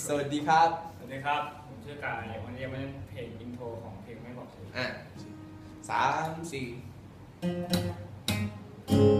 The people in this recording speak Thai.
สวัสดีครับสวัสดีครับผมชื่อกายวันนี้มาเล่นเพลงอินโทรของเพลงไม่บอกชื่อ 3 4